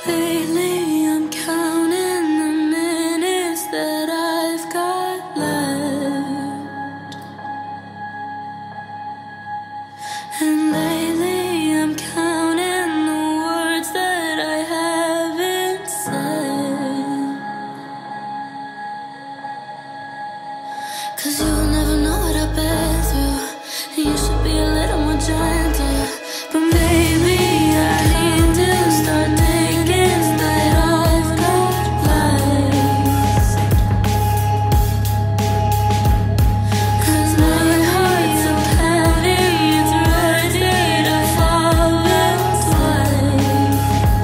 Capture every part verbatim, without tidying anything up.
Lately I'm counting the minutes that I've got left, and lately I'm counting the words that I haven't said. 'Cause you'll never know what I've been through, and you should be a little more gentle. But maybe I need to start thinking that I've got lies. 'Cause my heart's so heavy, it's ready to fall twice.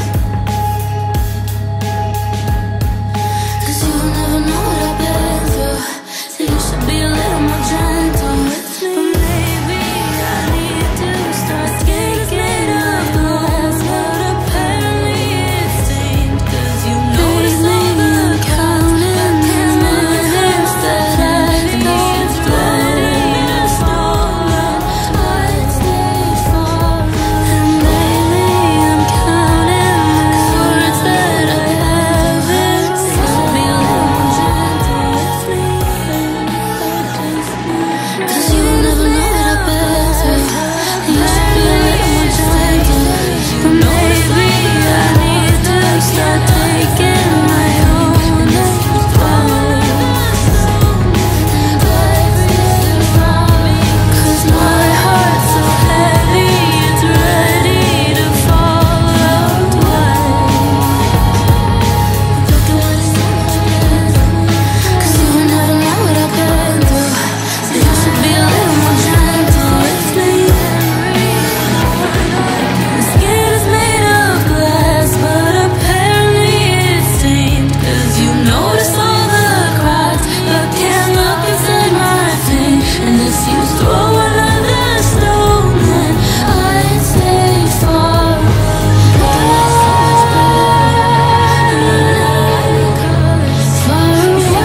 'Cause you'll never know what I've been through, so you should be a little more gentle with me. But maybe I need to start thinking of glass, but apparently it's stained. 'Cause you notice all the counting minutes that I've got stolen. I'd stay far, and lately I'm counting the words that I haven't said. Be a little more gentle with me. 'Cause you never know what I've been through, and you should be a little more gentle. But maybe I need to start taking my own advice. 'Cause my heart's so heavy, it's ready to fall twice. Look at what it's so much better. 'Cause you never know what I've been through, so you should be a little more gentle with me. My skin is made of glass, but apparently it's stained. 'Cause you notice all the cracks, but can't look inside my pain. And if you throw another stone, then I'd stay far away. Far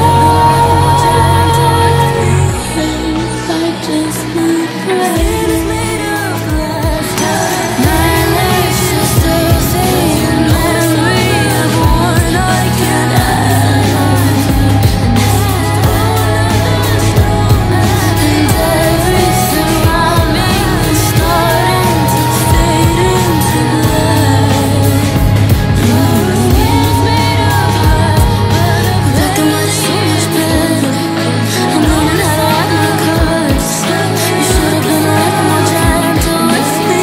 away. I just might pray. Made of glass. My life's just a fading memory of one I can't have. And everything around me is starting to fade into black. My skin's made of glass, but black and white is so much better. I'm learning how to hide my colors. You should have been a little more gentle with me.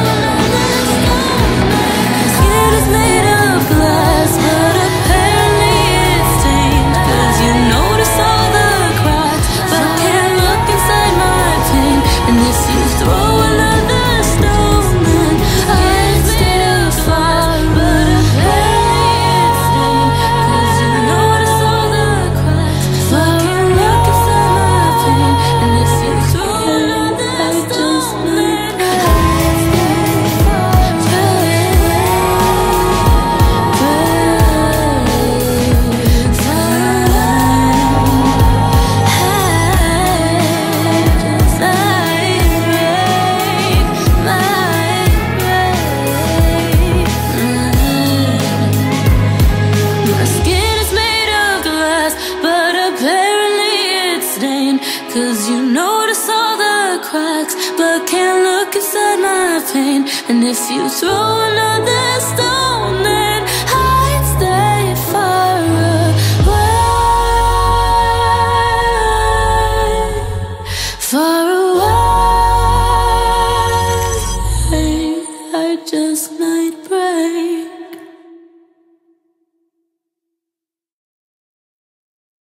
My skin is made of glass, but apparently it's stained. 'Cause you notice all the cracks, but can't look inside my pain. And if you throw another stone, then I'd stay far, but apparently it's stained. 'Cause you notice all the cracks, but can't look inside my pain. And if you throw another stone, then I'd stay far, my skin is made of glass, but apparently it's stained. 'Cause you notice all the cracks, but can't look inside my pain. And if you throw another stone, then I'd stay far away. Far away. I just might pray.